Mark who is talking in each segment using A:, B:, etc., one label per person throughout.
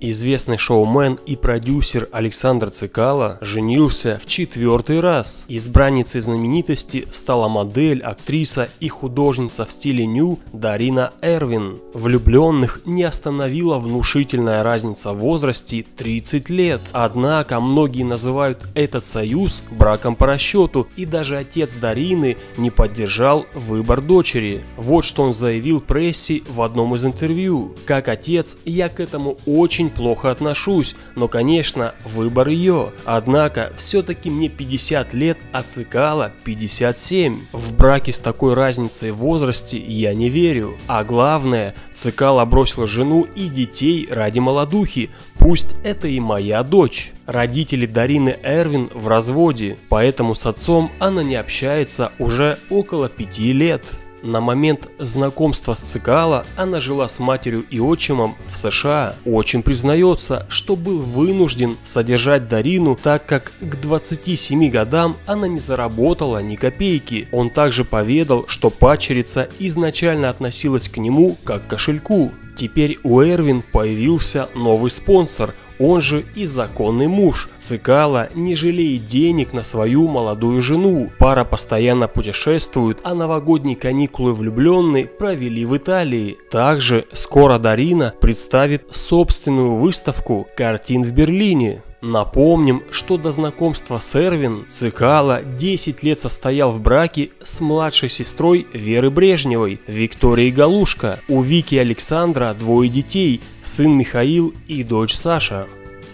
A: Известный шоумен и продюсер Александр Цекало женился в 4-й раз. Избранницей знаменитости стала модель, актриса и художница в стиле ню Дарина Эрвин. Влюбленных не остановила внушительная разница в возрасте 30 лет. Однако многие называют этот союз браком по расчету, и даже отец Дарины не поддержал выбор дочери. Вот что он заявил прессе в одном из интервью: «Как отец, я к этому очень плохо отношусь, но, конечно, выбор ее. Однако, все-таки мне 50 лет, а Цекало 57. В браке с такой разницей в возрасте я не верю. А главное, Цекало бросил жену и детей ради молодухи. Пусть это и моя дочь». Родители Дарины Эрвин в разводе, поэтому с отцом она не общается уже около 5 лет. На момент знакомства с Цекало она жила с матерью и отчимом в США. Отчим признается, что был вынужден содержать Дарину, так как к 27 годам она не заработала ни копейки. Он также поведал, что падчерица изначально относилась к нему как к кошельку. Теперь у Эрвин появился новый спонсор, он же и законный муж. Цекало не жалеет денег на свою молодую жену. Пара постоянно путешествует, а новогодние каникулы влюбленные провели в Италии. Также скоро Дарина представит собственную выставку картин в Берлине. Напомним, что до знакомства с Эрвин Цекало 10 лет состоял в браке с младшей сестрой Веры Брежневой, Викторией Галушко. У Вики и Александра 2 детей, сын Михаил и дочь Саша.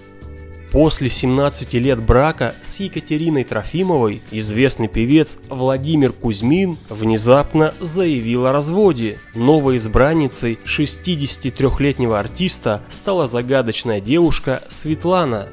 A: После 17 лет брака с Екатериной Трофимовой известный певец Владимир Кузьмин внезапно заявил о разводе. Новой избранницей 63-летнего артиста стала загадочная девушка Светлана,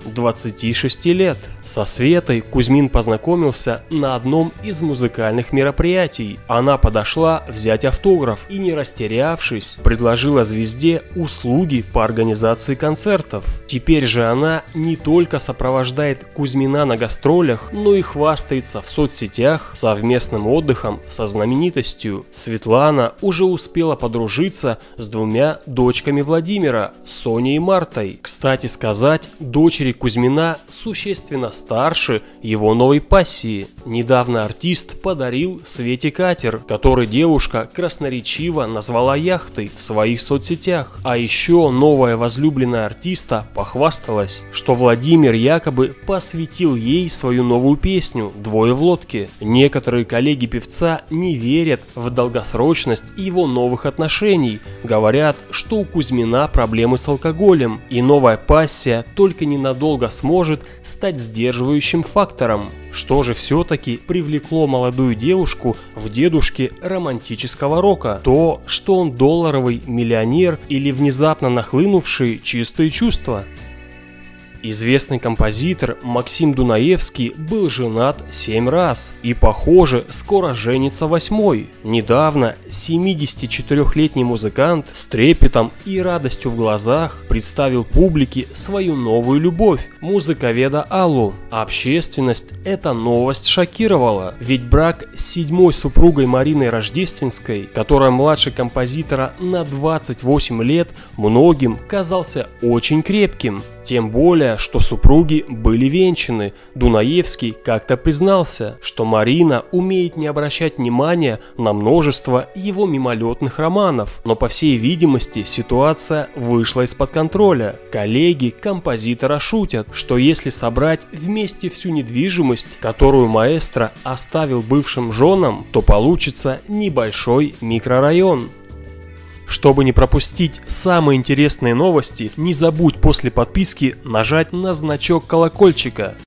A: 26 лет. Со Светой Кузьмин познакомился на одном из музыкальных мероприятий. Она подошла взять автограф и, не растерявшись, предложила звезде услуги по организации концертов. Теперь же она не только сопровождает Кузьмина на гастролях, но и хвастается в соцсетях совместным отдыхом со знаменитостью. Светлана уже успела подружиться с 2 дочками Владимира, Соней и Мартой. Кстати сказать, дочери Кузьмина существенно старше его новой пассии. Недавно артист подарил Свете катер, который девушка красноречиво назвала яхтой в своих соцсетях. А еще новая возлюбленная артиста похвасталась, что Владимир якобы посвятил ей свою новую песню «Двое в лодке». Некоторые коллеги певца не верят в долгосрочность его новых отношений. Говорят, что у Кузьмина проблемы с алкоголем, и новая пассия только ненадолго сможет стать сдерживающим фактором. Что же все-таки привлекло молодую девушку в дедушке романтического рока? То, что он долларовый миллионер, или внезапно нахлынувшие чистые чувства? Известный композитор Максим Дунаевский был женат 7 раз и, похоже, скоро женится 8-й. Недавно 74-летний музыкант с трепетом и радостью в глазах представил публике свою новую любовь – музыковеда Аллу. Общественность эта новость шокировала, ведь брак с 7-й супругой Мариной Рождественской, которая младше композитора на 28 лет, многим казался очень крепким. Тем более, что супруги были венчаны. Дунаевский как-то признался, что Марина умеет не обращать внимания на множество его мимолетных романов. Но, по всей видимости, ситуация вышла из-под контроля. Коллеги композитора шутят, что если собрать вместе всю недвижимость, которую маэстро оставил бывшим женам, то получится небольшой микрорайон. Чтобы не пропустить самые интересные новости, не забудь после подписки нажать на значок колокольчика.